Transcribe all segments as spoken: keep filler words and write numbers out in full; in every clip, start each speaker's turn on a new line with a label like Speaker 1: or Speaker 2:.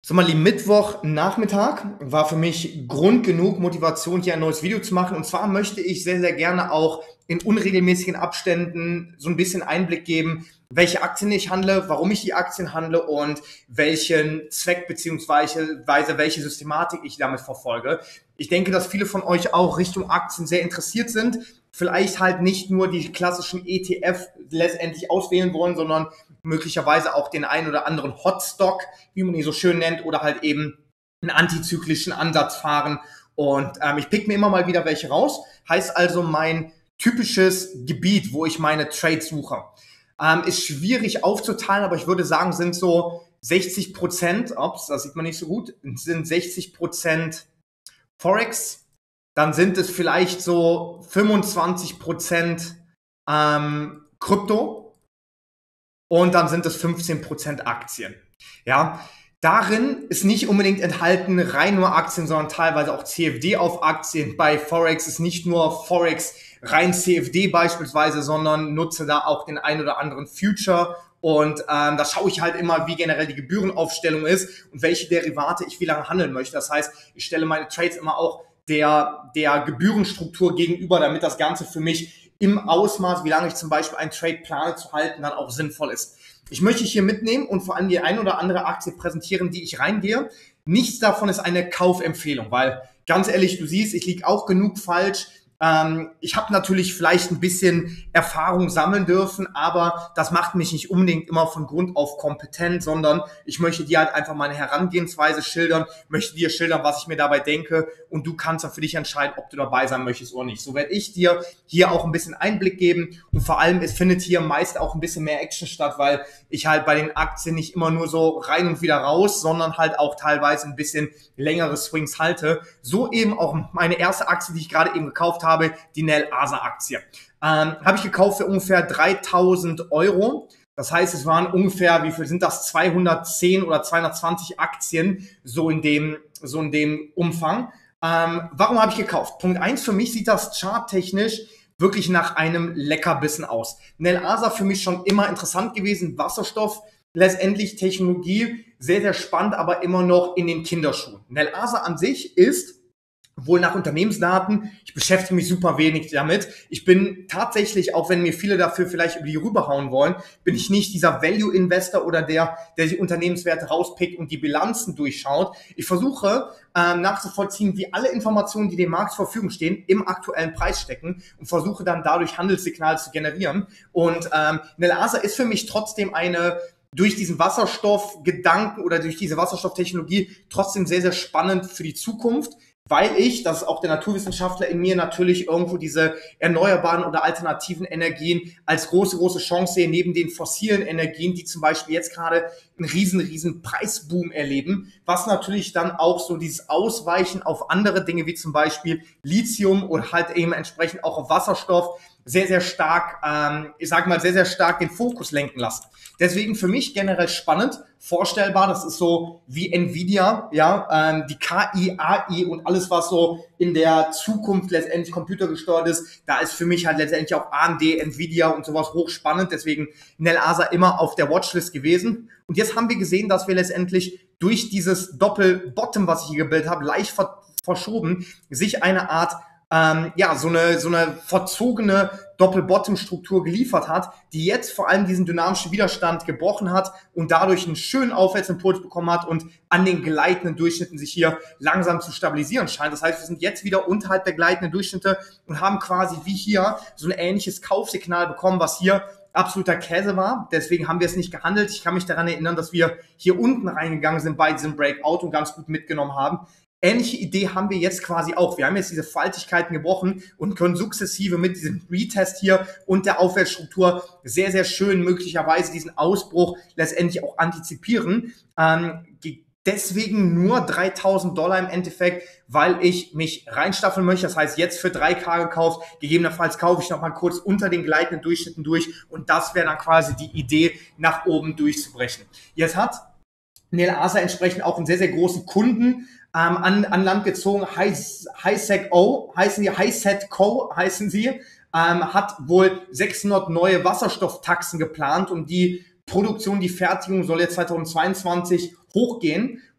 Speaker 1: So, mal lieben, Mittwochnachmittag war für mich Grund genug, Motivation, hier ein neues Video zu machen. Und zwar möchte ich sehr, sehr gerne auch in unregelmäßigen Abständen so ein bisschen Einblick geben, welche Aktien ich handle, warum ich die Aktien handle und welchen Zweck beziehungsweise welche Systematik ich damit verfolge. Ich denke, dass viele von euch auch Richtung Aktien sehr interessiert sind. Vielleicht halt nicht nur die klassischen E T F letztendlich auswählen wollen, sondern möglicherweise auch den einen oder anderen Hotstock, wie man ihn so schön nennt, oder halt eben einen antizyklischen Ansatz fahren. Und ähm, ich pick mir immer mal wieder welche raus. Heißt also, mein typisches Gebiet, wo ich meine Trades suche, ähm, ist schwierig aufzuteilen, aber ich würde sagen, sind so sechzig Prozent, ups, das sieht man nicht so gut, sind sechzig Prozent Forex, dann sind es vielleicht so fünfundzwanzig Prozent ähm, Krypto und dann sind es fünfzehn Prozent Aktien. Ja, darin ist nicht unbedingt enthalten rein nur Aktien, sondern teilweise auch C F D auf Aktien. Bei Forex ist nicht nur Forex rein C F D beispielsweise, sondern nutze da auch den ein oder anderen Future. Und ähm, da schaue ich halt immer, wie generell die Gebührenaufstellung ist und welche Derivate ich wie lange handeln möchte. Das heißt, ich stelle meine Trades immer auch der, der Gebührenstruktur gegenüber, damit das Ganze für mich im Ausmaß, wie lange ich zum Beispiel einen Trade plane zu halten, dann auch sinnvoll ist. Ich möchte hier mitnehmen und vor allem die ein oder andere Aktie präsentieren, die ich reingehe. Nichts davon ist eine Kaufempfehlung, weil ganz ehrlich, du siehst, ich liege auch genug falsch. Ähm, ich habe natürlich vielleicht ein bisschen Erfahrung sammeln dürfen, aber das macht mich nicht unbedingt immer von Grund auf kompetent, sondern ich möchte dir halt einfach meine Herangehensweise schildern, möchte dir schildern, was ich mir dabei denke und du kannst dann für dich entscheiden, ob du dabei sein möchtest oder nicht. So werde ich dir hier auch ein bisschen Einblick geben und vor allem, es findet hier meist auch ein bisschen mehr Action statt, weil ich halt bei den Aktien nicht immer nur so rein und wieder raus, sondern halt auch teilweise ein bisschen längere Swings halte. So eben auch meine erste Aktie, die ich gerade eben gekauft habe, habe, die Nel Asa Aktie. Ähm, habe ich gekauft für ungefähr dreitausend Euro. Das heißt, es waren ungefähr, wie viel sind das? zweihundertzehn oder zweihundertzwanzig Aktien, so in dem, so in dem Umfang. Ähm, warum habe ich gekauft? Punkt eins, für mich sieht das charttechnisch wirklich nach einem Leckerbissen aus. Nel Asa für mich schon immer interessant gewesen. Wasserstoff, letztendlich Technologie, sehr, sehr spannend, aber immer noch in den Kinderschuhen. Nel Asa an sich ist wohl nach Unternehmensdaten, ich beschäftige mich super wenig damit. Ich bin tatsächlich, auch wenn mir viele dafür vielleicht über die rüberhauen wollen, bin ich nicht dieser Value-Investor oder der, der die Unternehmenswerte rauspickt und die Bilanzen durchschaut. Ich versuche ähm, nachzuvollziehen, wie alle Informationen, die dem Markt zur Verfügung stehen, im aktuellen Preis stecken und versuche dann dadurch Handelssignale zu generieren. Und ähm, Nel Asa ist für mich trotzdem eine durch diesen Wasserstoffgedanken oder durch diese Wasserstofftechnologie trotzdem sehr, sehr spannend für die Zukunft, weil ich, das ist auch der Naturwissenschaftler in mir, natürlich irgendwo diese erneuerbaren oder alternativen Energien als große, große Chance sehe, neben den fossilen Energien, die zum Beispiel jetzt gerade einen riesen, riesen Preisboom erleben, was natürlich dann auch so dieses Ausweichen auf andere Dinge, wie zum Beispiel Lithium oder halt eben entsprechend auch auf Wasserstoff, sehr, sehr stark, ähm, ich sage mal, sehr, sehr stark den Fokus lenken lassen. Deswegen für mich generell spannend, vorstellbar, das ist so wie Nvidia, ja, ähm, die K I, A I und alles, was so in der Zukunft letztendlich computergesteuert ist, da ist für mich halt letztendlich auch A M D, Nvidia und sowas hochspannend, deswegen Nel Asa immer auf der Watchlist gewesen. Und jetzt haben wir gesehen, dass wir letztendlich durch dieses Doppel-Bottom, was ich hier gebildet habe, leicht ver verschoben, sich eine Art Ähm, ja, so eine, so eine verzogene Doppel-Bottom-Struktur geliefert hat, die jetzt vor allem diesen dynamischen Widerstand gebrochen hat und dadurch einen schönen Aufwärtsimpuls bekommen hat und an den gleitenden Durchschnitten sich hier langsam zu stabilisieren scheint. Das heißt, wir sind jetzt wieder unterhalb der gleitenden Durchschnitte und haben quasi wie hier so ein ähnliches Kaufsignal bekommen, was hier absoluter Käse war. Deswegen haben wir es nicht gehandelt. Ich kann mich daran erinnern, dass wir hier unten reingegangen sind bei diesem Breakout und ganz gut mitgenommen haben. Ähnliche Idee haben wir jetzt quasi auch. Wir haben jetzt diese Faltigkeiten gebrochen und können sukzessive mit diesem Retest hier und der Aufwärtsstruktur sehr, sehr schön möglicherweise diesen Ausbruch letztendlich auch antizipieren. Ähm, deswegen nur dreitausend Dollar im Endeffekt, weil ich mich reinstaffeln möchte. Das heißt, jetzt für drei K gekauft. Gegebenenfalls kaufe ich noch mal kurz unter den gleitenden Durchschnitten durch und das wäre dann quasi die Idee, nach oben durchzubrechen. Jetzt hat Nel Asa entsprechend auch einen sehr, sehr großen Kunden ähm, an, an Land gezogen. HiSetCo heißen sie, HiSetCo heißen sie, ähm, hat wohl sechshundert neue Wasserstofftaxen geplant und die Produktion, die Fertigung soll jetzt zweitausendzweiundzwanzig hochgehen.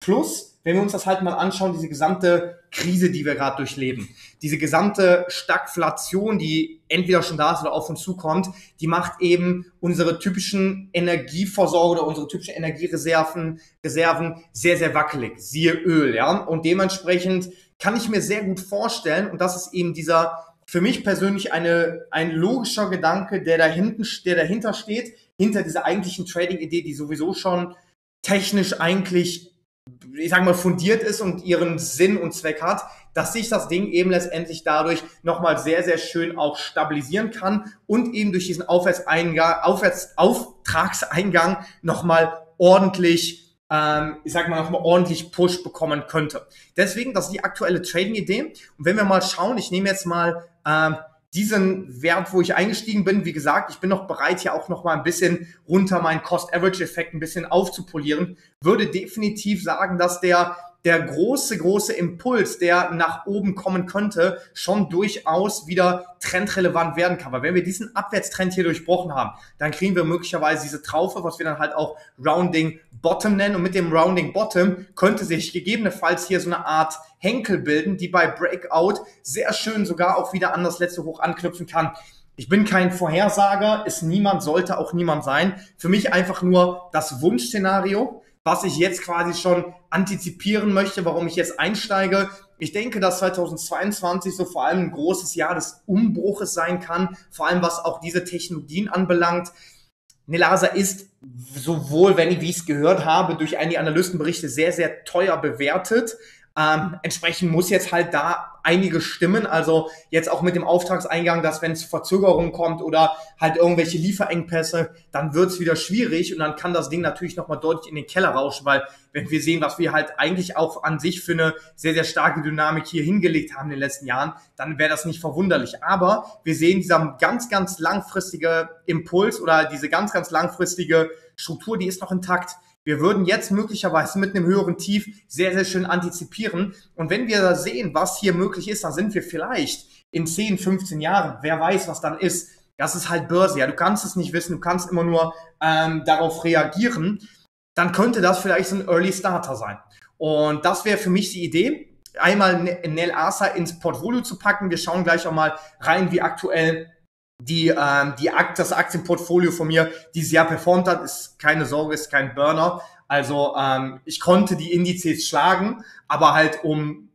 Speaker 1: Plus, wenn wir uns das halt mal anschauen, diese gesamte Krise, die wir gerade durchleben, diese gesamte Stagflation, die entweder schon da ist oder auf uns zukommt, die macht eben unsere typischen Energieversorger oder unsere typischen Energiereserven Reserven sehr, sehr wackelig. Siehe Öl, ja. Und dementsprechend kann ich mir sehr gut vorstellen, und das ist eben dieser, für mich persönlich eine, ein logischer Gedanke, der dahinten, der dahinter steht, hinter dieser eigentlichen Trading-Idee, die sowieso schon technisch eigentlich, ich sage mal, fundiert ist und ihren Sinn und Zweck hat, dass sich das Ding eben letztendlich dadurch nochmal sehr, sehr schön auch stabilisieren kann und eben durch diesen Aufwärtseingang, Aufwärts, Auftragseingang nochmal ordentlich, ähm, ich sag mal, nochmal ordentlich Push bekommen könnte. Deswegen, das ist die aktuelle Trading-Idee. Und wenn wir mal schauen, ich nehme jetzt mal ähm, diesen Wert, wo ich eingestiegen bin, wie gesagt, ich bin noch bereit, hier auch noch mal ein bisschen runter meinen Cost-Average-Effekt ein bisschen aufzupolieren, würde definitiv sagen, dass der der große, große Impuls, der nach oben kommen könnte, schon durchaus wieder trendrelevant werden kann. Weil wenn wir diesen Abwärtstrend hier durchbrochen haben, dann kriegen wir möglicherweise diese Traufe, was wir dann halt auch Rounding Bottom nennen. Und mit dem Rounding Bottom könnte sich gegebenenfalls hier so eine Art Henkel bilden, die bei Breakout sehr schön sogar auch wieder an das letzte Hoch anknüpfen kann. Ich bin kein Vorhersager, ist niemand, sollte auch niemand sein. Für mich einfach nur das Wunschszenario, was ich jetzt quasi schon antizipieren möchte, warum ich jetzt einsteige. Ich denke, dass zweitausendzweiundzwanzig so vor allem ein großes Jahr des Umbruches sein kann, vor allem was auch diese Technologien anbelangt. Nelasa ist sowohl, wenn ich, wie ich es gehört habe, durch einige Analystenberichte sehr, sehr teuer bewertet. Ähm, entsprechend muss jetzt halt da einige stimmen, also jetzt auch mit dem Auftragseingang, dass wenn es Verzögerungen kommt oder halt irgendwelche Lieferengpässe, dann wird es wieder schwierig und dann kann das Ding natürlich nochmal deutlich in den Keller rauschen, weil wenn wir sehen, was wir halt eigentlich auch an sich für eine sehr, sehr starke Dynamik hier hingelegt haben in den letzten Jahren, dann wäre das nicht verwunderlich. Aber wir sehen dieser ganz, ganz langfristige Impuls oder diese ganz, ganz langfristige Struktur, die ist noch intakt. Wir würden jetzt möglicherweise mit einem höheren Tief sehr, sehr schön antizipieren. Und wenn wir da sehen, was hier möglich ist, dann sind wir vielleicht in zehn, fünfzehn Jahren, wer weiß, was dann ist. Das ist halt Börse. Ja, du kannst es nicht wissen, du kannst immer nur ähm, darauf reagieren. Dann könnte das vielleicht so ein Early Starter sein. Und das wäre für mich die Idee, einmal Nelasa ins Portfolio zu packen. Wir schauen gleich auch mal rein, wie aktuell die, ähm, die Akt, das Aktienportfolio von mir dieses Jahr performt hat. Ist keine Sorge, ist kein Burner. Also ähm, ich konnte die Indizes schlagen, aber halt um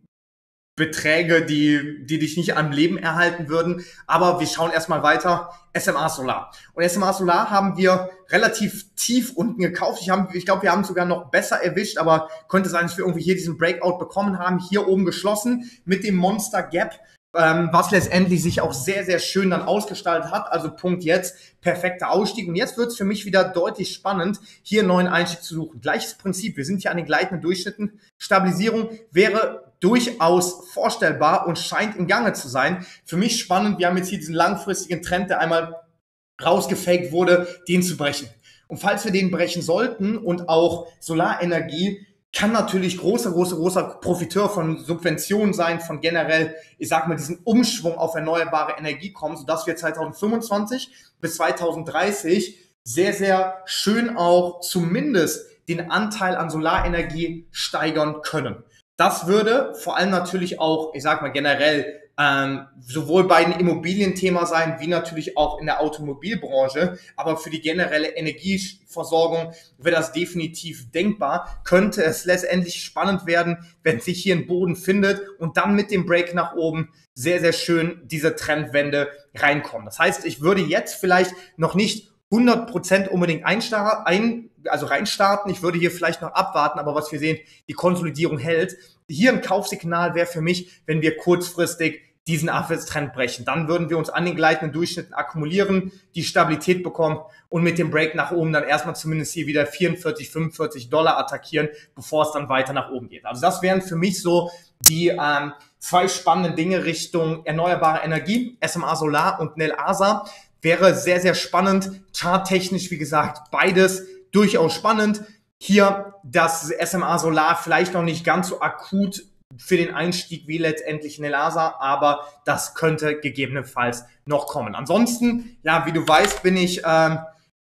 Speaker 1: Beträge, die, die dich nicht am Leben erhalten würden. Aber wir schauen erstmal weiter. S M A Solar. Und S M A Solar haben wir relativ tief unten gekauft. Ich, hab, ich glaube, wir haben es sogar noch besser erwischt, aber könnte sein, dass wir irgendwie hier diesen Breakout bekommen haben. Hier oben geschlossen mit dem Monster Gap, ähm, was letztendlich sich auch sehr, sehr schön dann ausgestaltet hat. Also Punkt jetzt, perfekter Ausstieg. Und jetzt wird es für mich wieder deutlich spannend, hier einen neuen Einstieg zu suchen. Gleiches Prinzip, wir sind hier an den gleitenden Durchschnitten. Stabilisierung wäre durchaus vorstellbar und scheint im Gange zu sein. Für mich spannend, wir haben jetzt hier diesen langfristigen Trend, der einmal rausgefaked wurde, den zu brechen. Und falls wir den brechen sollten und auch Solarenergie kann natürlich großer, großer, großer Profiteur von Subventionen sein, von generell, ich sag mal, diesen Umschwung auf erneuerbare Energie kommen, sodass wir zweitausendfünfundzwanzig bis zweitausenddreißig sehr, sehr schön auch zumindest den Anteil an Solarenergie steigern können. Das würde vor allem natürlich auch, ich sag mal generell, ähm, sowohl bei einem Immobilienthema sein, wie natürlich auch in der Automobilbranche. Aber für die generelle Energieversorgung wäre das definitiv denkbar. Könnte es letztendlich spannend werden, wenn sich hier ein Boden findet und dann mit dem Break nach oben sehr, sehr schön diese Trendwende reinkommen. Das heißt, ich würde jetzt vielleicht noch nicht hundert Prozent unbedingt einstar- ein, also reinstarten. Ich würde hier vielleicht noch abwarten, aber was wir sehen, die Konsolidierung hält. Hier ein Kaufsignal wäre für mich, wenn wir kurzfristig diesen Abwärtstrend brechen. Dann würden wir uns an den gleitenden Durchschnitten akkumulieren, die Stabilität bekommen und mit dem Break nach oben dann erstmal zumindest hier wieder vierundvierzig, fünfundvierzig Dollar attackieren, bevor es dann weiter nach oben geht. Also das wären für mich so die ähm, zwei spannenden Dinge Richtung erneuerbare Energie, S M A Solar und Nelasa. Wäre sehr, sehr spannend. Charttechnisch, wie gesagt, beides durchaus spannend. Hier das S M A Solar vielleicht noch nicht ganz so akut für den Einstieg wie letztendlich Nelasa, aber das könnte gegebenenfalls noch kommen. Ansonsten, ja, wie du weißt, bin ich ähm,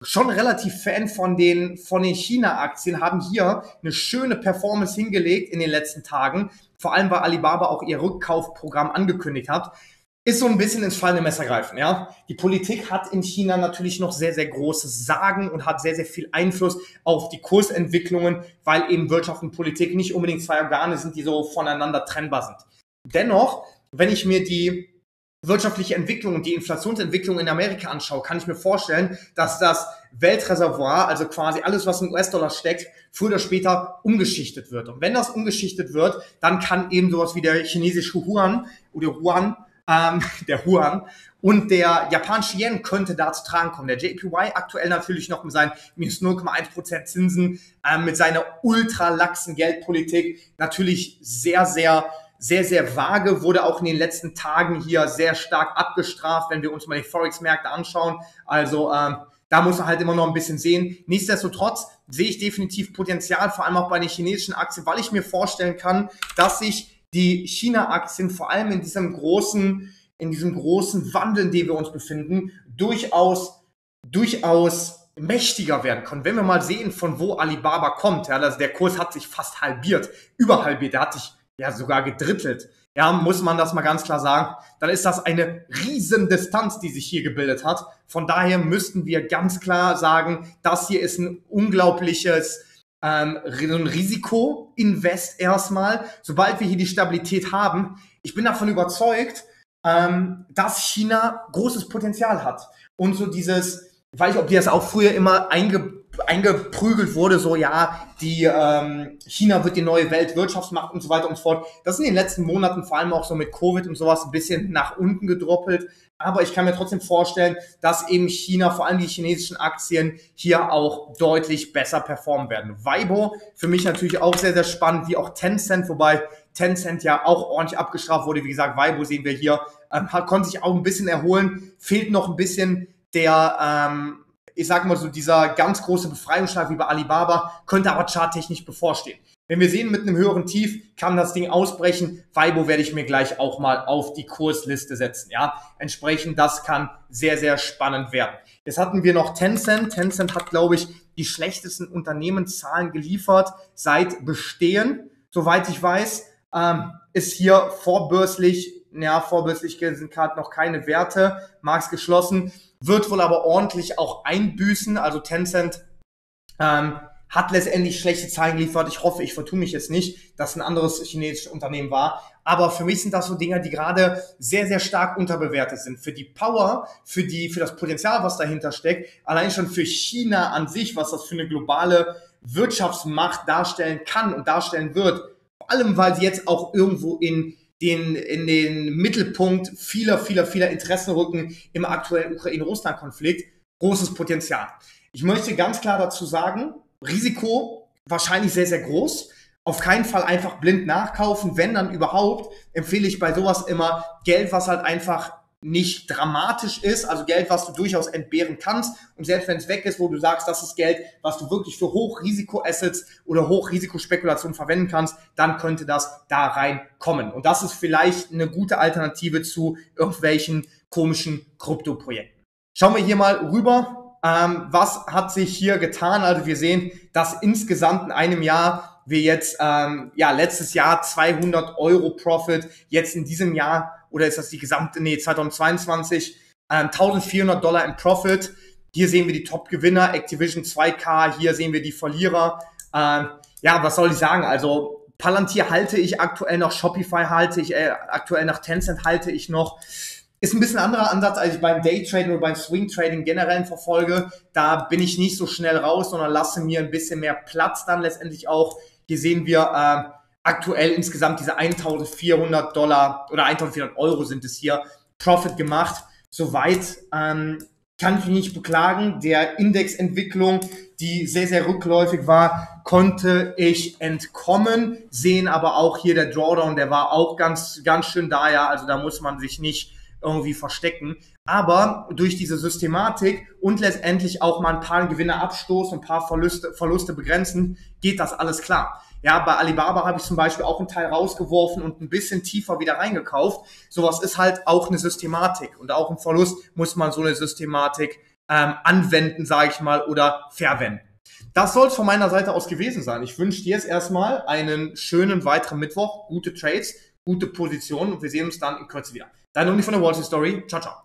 Speaker 1: schon relativ Fan von den, von den China-Aktien, haben hier eine schöne Performance hingelegt in den letzten Tagen, vor allem weil Alibaba auch ihr Rückkaufprogramm angekündigt hat. Ist so ein bisschen ins fallende Messer greifen, ja. Die Politik hat in China natürlich noch sehr, sehr großes Sagen und hat sehr, sehr viel Einfluss auf die Kursentwicklungen, weil eben Wirtschaft und Politik nicht unbedingt zwei Organe sind, die so voneinander trennbar sind. Dennoch, wenn ich mir die wirtschaftliche Entwicklung und die Inflationsentwicklung in Amerika anschaue, kann ich mir vorstellen, dass das Weltreservoir, also quasi alles, was im U S-Dollar steckt, früher oder später umgeschichtet wird. Und wenn das umgeschichtet wird, dann kann eben sowas wie der chinesische Yuan oder Yuan, ähm, der Yuan und der japanische Yen könnte da zu tragen kommen. Der J P Y aktuell natürlich noch mit seinen minus null Komma eins Prozent Zinsen, ähm, mit seiner ultra laxen Geldpolitik natürlich sehr, sehr sehr, sehr vage, wurde auch in den letzten Tagen hier sehr stark abgestraft, wenn wir uns mal die Forex-Märkte anschauen. Also ähm, da muss man halt immer noch ein bisschen sehen. Nichtsdestotrotz sehe ich definitiv Potenzial, vor allem auch bei den chinesischen Aktien, weil ich mir vorstellen kann, dass sich die China-Aktien vor allem in diesem großen, in diesem großen Wandel, in dem wir uns befinden, durchaus, durchaus mächtiger werden können. Wenn wir mal sehen, von wo Alibaba kommt, ja, also der Kurs hat sich fast halbiert, überhalbiert, der hat sich ja sogar gedrittelt, ja, muss man das mal ganz klar sagen, dann ist das eine riesen Distanz, die sich hier gebildet hat. Von daher müssten wir ganz klar sagen, das hier ist ein unglaubliches ähm, ein Risiko-Invest erstmal. Sobald wir hier die Stabilität haben, ich bin davon überzeugt, ähm, dass China großes Potenzial hat. Und so dieses, ich weiß nicht, ob die das auch früher immer einge eingeprügelt wurde, so ja, die ähm, China wird die neue Weltwirtschaftsmacht und so weiter und so fort. Das ist in den letzten Monaten, vor allem auch so mit Covid und sowas, ein bisschen nach unten gedroppelt. Aber ich kann mir trotzdem vorstellen, dass eben China, vor allem die chinesischen Aktien, hier auch deutlich besser performen werden. Weibo, für mich natürlich auch sehr, sehr spannend, wie auch Tencent, wobei Tencent ja auch ordentlich abgestraft wurde. Wie gesagt, Weibo sehen wir hier, ähm, konnte sich auch ein bisschen erholen, fehlt noch ein bisschen der, ähm, ich sag mal so, dieser ganz große Befreiungsschlag wie bei Alibaba, könnte aber charttechnisch bevorstehen. Wenn wir sehen, mit einem höheren Tief kann das Ding ausbrechen. Weibo werde ich mir gleich auch mal auf die Kursliste setzen. Ja, entsprechend, das kann sehr, sehr spannend werden. Jetzt hatten wir noch Tencent. Tencent hat, glaube ich, die schlechtesten Unternehmenszahlen geliefert seit Bestehen. Soweit ich weiß, ähm, ist hier vorbörslich, ja, vorbörslich sind gerade noch keine Werte, Markt geschlossen, wird wohl aber ordentlich auch einbüßen. Also Tencent ähm, hat letztendlich schlechte Zahlen geliefert. Ich hoffe, ich vertue mich jetzt nicht, dass ein anderes chinesisches Unternehmen war. Aber für mich sind das so Dinge, die gerade sehr, sehr stark unterbewertet sind. Für die Power, für die, für das Potenzial, was dahinter steckt, allein schon für China an sich, was das für eine globale Wirtschaftsmacht darstellen kann und darstellen wird. Vor allem, weil sie jetzt auch irgendwo in den, in den Mittelpunkt vieler, vieler, vieler Interessen rücken im aktuellen Ukraine-Russland-Konflikt. Großes Potenzial. Ich möchte ganz klar dazu sagen, Risiko wahrscheinlich sehr, sehr groß. Auf keinen Fall einfach blind nachkaufen. Wenn dann überhaupt, empfehle ich bei sowas immer Geld, was halt einfach nicht dramatisch ist, also Geld, was du durchaus entbehren kannst. Und selbst wenn es weg ist, wo du sagst, das ist Geld, was du wirklich für Hochrisiko-Assets oder Hochrisikospekulationen verwenden kannst, dann könnte das da reinkommen. Und das ist vielleicht eine gute Alternative zu irgendwelchen komischen Krypto-Projekten. Schauen wir hier mal rüber. Ähm, was hat sich hier getan? Also wir sehen, dass insgesamt in einem Jahr wir jetzt, ähm, ja, letztes Jahr zweihundert Euro Profit, jetzt in diesem Jahr, oder ist das die gesamte, nee, zweitausendzweiundzwanzig, ähm, eintausendvierhundert Dollar im Profit. Hier sehen wir die Top-Gewinner, Activision zwei K, hier sehen wir die Verlierer. Ähm, ja, was soll ich sagen? Also Palantir halte ich aktuell noch, Shopify halte ich, äh, aktuell nach Tencent halte ich noch. Ist ein bisschen anderer Ansatz, als ich beim Daytrading oder beim Swing-Trading generell verfolge. Da bin ich nicht so schnell raus, sondern lasse mir ein bisschen mehr Platz dann letztendlich auch. Hier sehen wir äh, aktuell insgesamt diese eintausendvierhundert Dollar oder eintausendvierhundert Euro sind es hier Profit gemacht. Soweit ähm, kann ich mich nicht beklagen. Der Indexentwicklung, die sehr, sehr rückläufig war, konnte ich entkommen. Sehen aber auch hier der Drawdown, der war auch ganz, ganz schön da, ja. Also da muss man sich nicht irgendwie verstecken. Aber durch diese Systematik und letztendlich auch mal ein paar Gewinne abstoßen, ein paar Verluste, Verluste begrenzen, geht das alles klar. Ja, bei Alibaba habe ich zum Beispiel auch einen Teil rausgeworfen und ein bisschen tiefer wieder reingekauft. Sowas ist halt auch eine Systematik. Und auch im Verlust muss man so eine Systematik ähm, anwenden, sage ich mal, oder verwenden. Das soll es von meiner Seite aus gewesen sein. Ich wünsche dir jetzt erstmal einen schönen weiteren Mittwoch, gute Trades, gute Positionen und wir sehen uns dann in Kürze wieder. Dein Uni von der Wall Street Story. Ciao, ciao.